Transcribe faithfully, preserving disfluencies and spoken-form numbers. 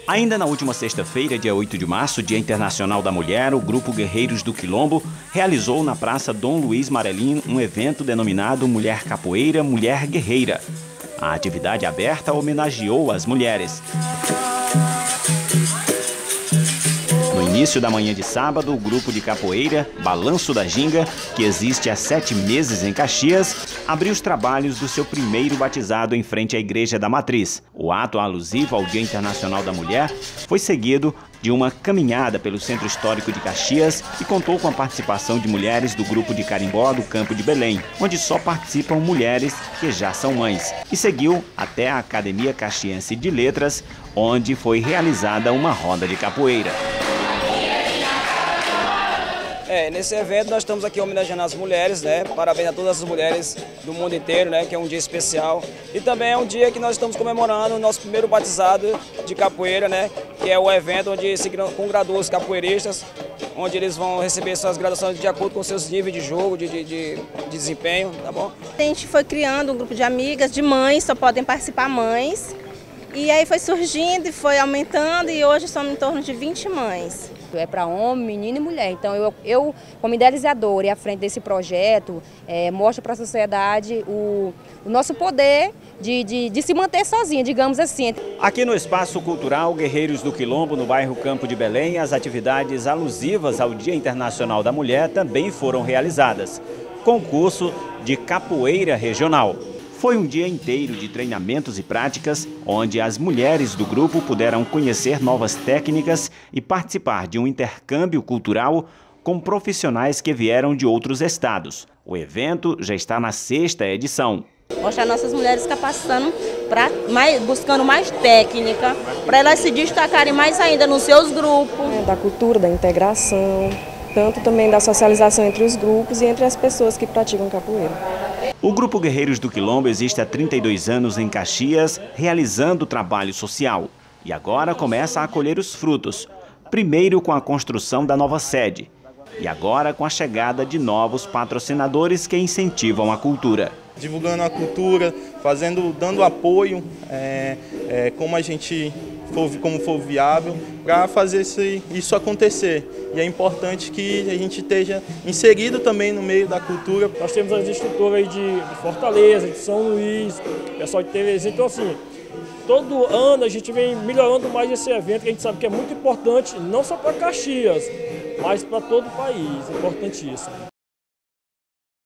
Ainda na última sexta-feira, dia oito de março, Dia Internacional da Mulher, o Grupo Guerreiros do Quilombo realizou na Praça Dom Luiz Marelim um evento denominado Mulher Capoeira, Mulher Guerreira. A atividade aberta homenageou as mulheres. No início da manhã de sábado, o grupo de capoeira Balanço da Ginga, que existe há sete meses em Caxias, abriu os trabalhos do seu primeiro batizado em frente à Igreja da Matriz. O ato alusivo ao Dia Internacional da Mulher foi seguido de uma caminhada pelo Centro Histórico de Caxias e contou com a participação de mulheres do grupo de carimbó do Campo de Belém, onde só participam mulheres que já são mães, e seguiu até a Academia Caxiense de Letras, onde foi realizada uma roda de capoeira. É, nesse evento nós estamos aqui homenageando as mulheres, né? Parabéns a todas as mulheres do mundo inteiro, né? Que é um dia especial. E também é um dia que nós estamos comemorando o nosso primeiro batizado de capoeira, né? Que é o evento onde se congraduam os capoeiristas, onde eles vão receber suas graduações de acordo com seus níveis de jogo, de, de, de, de desempenho, tá bom? A gente foi criando um grupo de amigas, de mães, só podem participar mães. E aí foi surgindo e foi aumentando e hoje somos em torno de vinte mães. É para homem, menino e mulher. Então eu, eu como idealizadora e à frente desse projeto, é, mostro para a sociedade o, o nosso poder de, de, de se manter sozinha, digamos assim. Aqui no Espaço Cultural Guerreiros do Quilombo, no bairro Campo de Belém, as atividades alusivas ao Dia Internacional da Mulher também foram realizadas. Concurso de capoeira regional. Foi um dia inteiro de treinamentos e práticas, onde as mulheres do grupo puderam conhecer novas técnicas e participar de um intercâmbio cultural com profissionais que vieram de outros estados. O evento já está na sexta edição. Mostrar nossas mulheres capacitando, pra, mais, buscando mais técnica, para elas se destacarem mais ainda nos seus grupos. Da cultura, da integração, tanto também da socialização entre os grupos e entre as pessoas que praticam capoeira. O Grupo Guerreiros do Quilombo existe há trinta e dois anos em Caxias, realizando trabalho social. E agora começa a colher os frutos. Primeiro com a construção da nova sede. E agora com a chegada de novos patrocinadores que incentivam a cultura. Divulgando a cultura, fazendo, dando apoio, é, é, como a gente for, como for viável, para fazer esse, isso acontecer. E é importante que a gente esteja inserido também no meio da cultura. Nós temos as estruturas aí de, de Fortaleza, de São Luís, pessoal de T V. Então assim, todo ano a gente vem melhorando mais esse evento, que a gente sabe que é muito importante, não só para Caxias, mas para todo o país, importantíssimo.